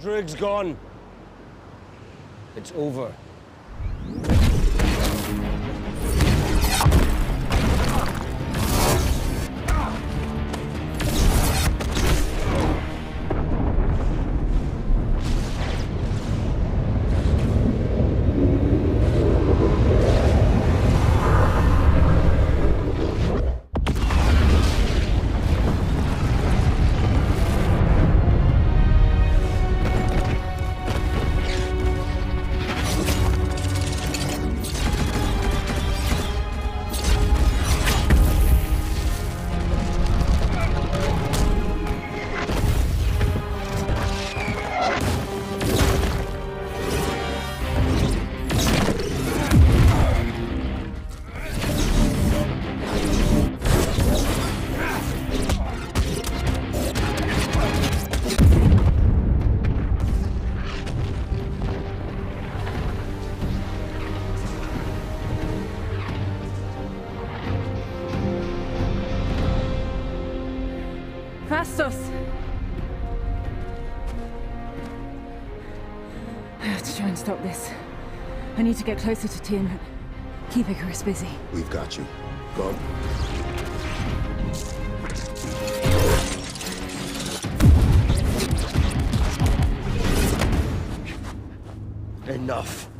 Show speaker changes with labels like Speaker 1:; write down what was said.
Speaker 1: Druig's gone. It's over.
Speaker 2: Fastos! I have to try and stop this. I need to get closer to Tim. Keep Ikaris busy.
Speaker 3: We've got you. Go.
Speaker 1: Enough.